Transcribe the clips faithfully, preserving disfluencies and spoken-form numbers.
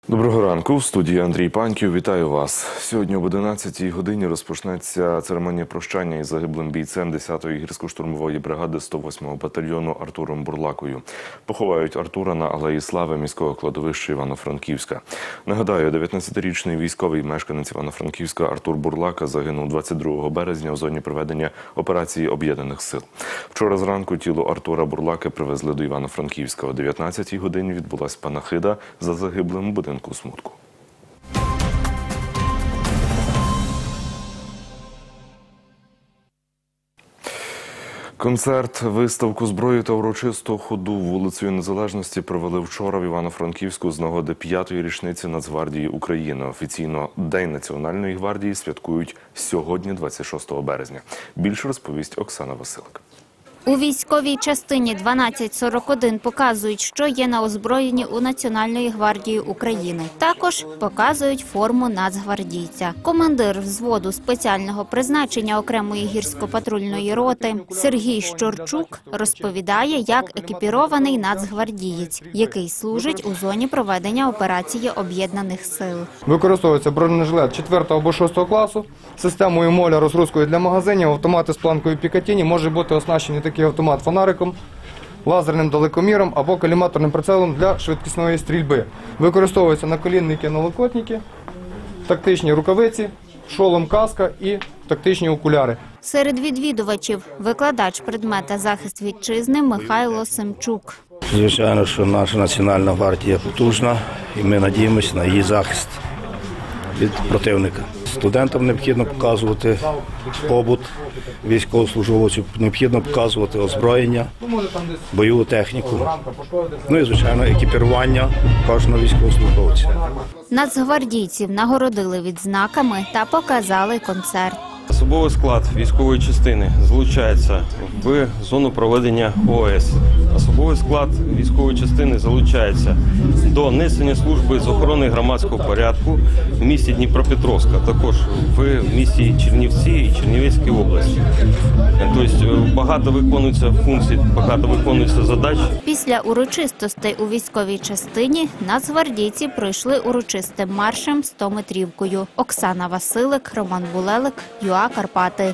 Доброго ранку. В студії Андрій Паньків. Вітаю вас. Сьогодні об одинадцятій годині розпочнеться церемонія прощання із загиблим бійцем десятої гірсько-штурмової бригади сто восьмого батальйону Артуром Бурлакою. Поховають Артура на Алеї Слави міського кладовища Івано-Франківська. Нагадаю, дев'ятнадцятирічний військовий мешканець Івано-Франківська Артур Бурлака загинув двадцять другого березня у зоні проведення операції Об'єднаних сил. Вчора зранку тіло Артура Бурлаки привезли до Івано-Франківська. О дев'ятнадцятій годині відбулась панахида за загиблим у будинку смутку. Концерт, виставку зброї та урочисту ходу вулицею Незалежності провели вчора в Івано-Франківську з нагоди п'ятої річниці Нацгвардії України. Офіційно День Національної гвардії святкують сьогодні, двадцять шостого березня. Більше розповість Оксана Василик. У військовій частині дванадцять сорок один показують, що є на озброєнні у Національної гвардії України. Також показують форму нацгвардійця. Командир взводу спеціального призначення окремої гірсько-патрульної роти Сергій Щорчук розповідає, як екіпірований нацгвардієць, який служить у зоні проведення операції Об'єднаних сил. Використовується бронежилет четвертого або шостого класу, системою моля розгрузкою для магазинів, автомати з планкою Пікатіні, може бути оснащені такий автомат фонариком, лазерним далекоміром або коліматорним прицелом для швидкісної стрільби. Використовуються наколінники, налокотники, тактичні рукавиці, шолом, каска і тактичні окуляри. Серед відвідувачів викладач предмета захист вітчизни Михайло Семчук. Звичайно, що наша Національна гвардія потужна і ми надіємося на її захист від противника. Студентам необхідно показувати побут військовослужбовців, необхідно показувати озброєння, бойову техніку, ну і, звичайно, екіпірування кожного військовослужбовця. Нацгвардійців нагородили відзнаками та показали концерт. Особовий склад військової частини залучається в зону проведення ООС. Особовий склад військової частини залучається до несення служби з охорони громадського порядку в місті Дніпропетровська, також в місті Чернівці і Чернівецькій області. Тобто багато виконується функцій, багато виконується задач. Після урочистостей у військовій частині нацгвардійці пройшли урочистим маршем стометрівкою. Оксана Василик, Роман Булелик, ЮА Карпати.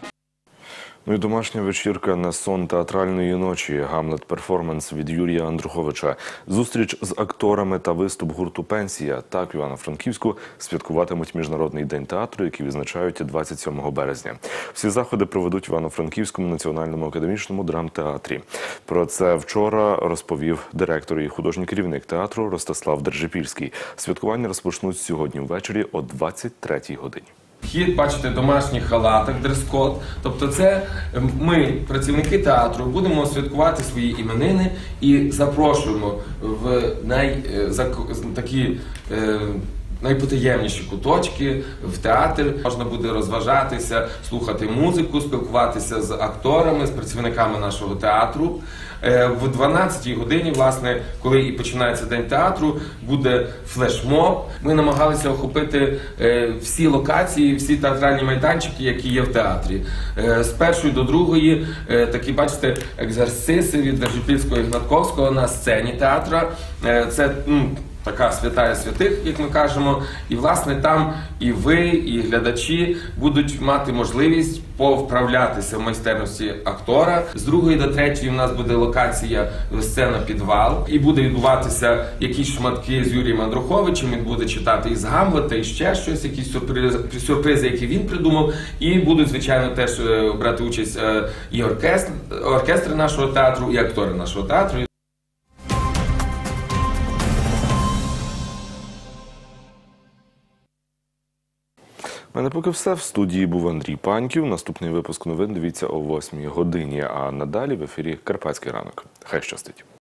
Ну і домашня вечірка на сон театральної ночі. Гамлет-перформанс від Юрія Андруховича. Зустріч з акторами та виступ гурту «Пенсія». Так в Івано-Франківську святкуватимуть Міжнародний день театру, який відзначають двадцять сьомого березня. Всі заходи проведуть в Івано-Франківському національному академічному драмтеатрі. Про це вчора розповів директор і художній керівник театру Ростислав Держипільський. Святкування розпочнуть сьогодні ввечері о двадцять третій годині. Вхід, бачите, в домашніх халатах, дрес-код. Тобто це ми, працівники театру, будемо святкувати свої іменини і запрошуємо в най, такі е, найпотаємніші куточки в театр. Можна буде розважатися, слухати музику, спілкуватися з акторами, з працівниками нашого театру. В дванадцятій годині, власне, коли і починається День театру, буде флешмоб. Ми намагалися охопити всі локації, всі театральні майданчики, які є в театрі. З першої до другої такі, бачите, екзерсиси від Держипільського і Гнатковського на сцені театра. Це ну, така святая святих, як ми кажемо. І, власне, там і ви, і глядачі будуть мати можливість повправлятися в майстерності актора. З другої до третьої у нас буде локація сцена-підвал. І буде відбуватися якісь шматки з Юрієм Андруховичем, він буде читати із Гамлета, і ще щось, якісь сюрпризи, сюрпризи, які він придумав. І будуть, звичайно, теж брати участь і оркестр, оркестри нашого театру, і актори нашого театру. У мене поки все. В студії був Андрій Паньків. Наступний випуск новин дивіться о восьмій годині. А надалі в ефірі «Карпатський ранок». Хай щастить.